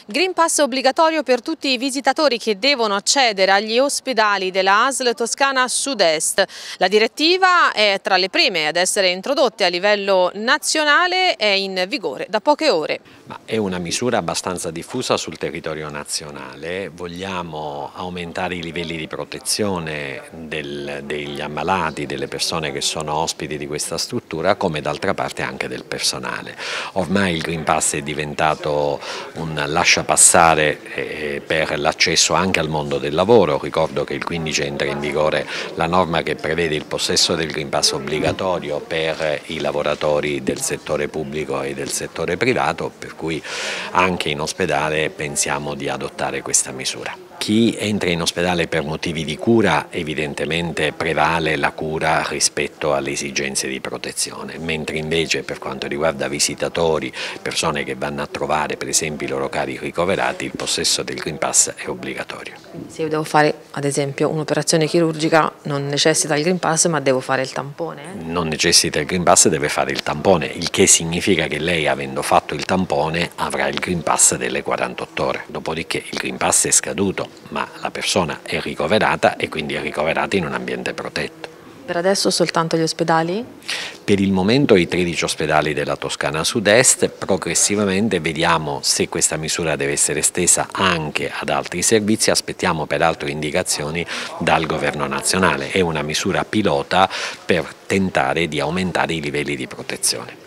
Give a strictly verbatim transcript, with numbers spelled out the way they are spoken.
Green Pass obbligatorio per tutti i visitatori che devono accedere agli ospedali della A S L Toscana Sud-Est. La direttiva è tra le prime ad essere introdotte a livello nazionale, è in vigore da poche ore. Ma è una misura abbastanza diffusa sul territorio nazionale. Vogliamo aumentare i livelli di protezione del, degli ammalati, delle persone che sono ospiti di questa struttura, come d'altra parte anche del personale. Ormai il Green Pass è diventato un lascia passare eh, per l'accesso anche al mondo del lavoro. Ricordo che il quindici entra in vigore la norma che prevede il possesso del Green Pass obbligatorio per i lavoratori del settore pubblico e del settore privato, per cui anche in ospedale pensiamo di adottare questa misura. Chi entra in ospedale per motivi di cura evidentemente prevale la cura rispetto alle esigenze di protezione, mentre invece per quanto riguarda visitatori, persone che vanno a trovare per esempio i loro cari ricoverati, il possesso del Green Pass è obbligatorio. Se io devo fare ad esempio un'operazione chirurgica non necessita il Green Pass, ma devo fare il tampone? Eh? Non necessita il Green Pass, deve fare il tampone, il che significa che lei, avendo fatto il tampone, avrà il Green Pass delle quarantotto ore. Dopodiché il Green Pass è scaduto, ma la persona è ricoverata e quindi è ricoverata in un ambiente protetto. Per adesso soltanto gli ospedali? Per il momento i tredici ospedali della Toscana Sud-Est. Progressivamente vediamo se questa misura deve essere estesa anche ad altri servizi, aspettiamo peraltro indicazioni dal Governo nazionale. È una misura pilota per tentare di aumentare i livelli di protezione.